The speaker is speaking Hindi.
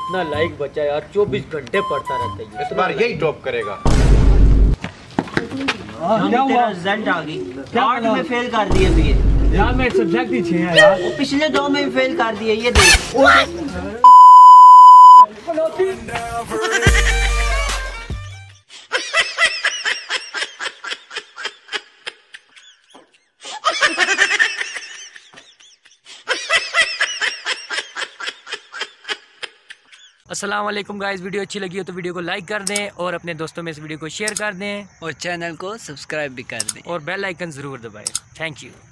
इतना लाइक बचा यार, 24 घंटे पढ़ता रहता है। इस बार यही टॉप करेगा। क्या हुआ? रिजल्ट आ गई। 8 में फेल कर दिया भी यार, मैं सब्जेक्ट ही 6 है यार। वो पिछले 2 में भी फेल कर दिया। ये देख अस्सलाम वालेकुम गाइस, वीडियो अच्छी लगी हो तो वीडियो को लाइक कर दें और अपने दोस्तों में इस वीडियो को शेयर कर दें और चैनल को सब्सक्राइब भी कर दें और बेल आइकन ज़रूर दबाएं। Thank you.